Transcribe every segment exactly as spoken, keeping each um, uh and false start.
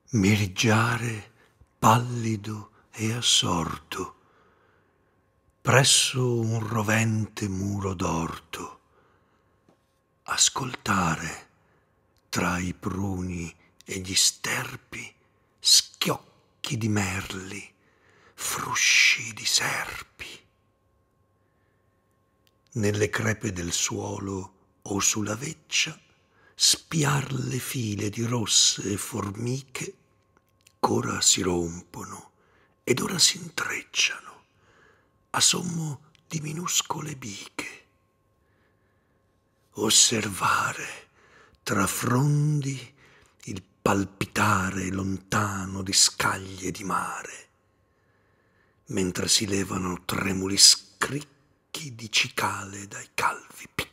Mirigiare pallido e assorto presso un rovente muro d'orto, ascoltare tra i pruni e gli sterpi schiocchi di merli, frusci di serpi. Nelle crepe del suolo o sulla veccia spiar le file di rosse formiche ch'ora si rompono ed ora si intrecciano a sommo di minuscole biche. Osservare tra frondi il palpitare lontano di scaglie di mare, mentre si levano tremuli scricchi di cicale dai calvi picchi.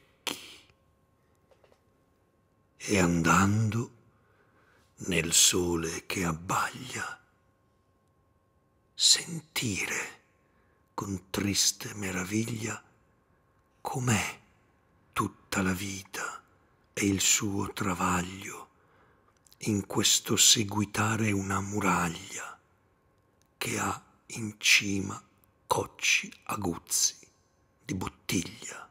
E andando nel sole che abbaglia, sentire con triste meraviglia com'è tutta la vita e il suo travaglio in questo seguitare una muraglia che ha in cima cocci aguzzi di bottiglia.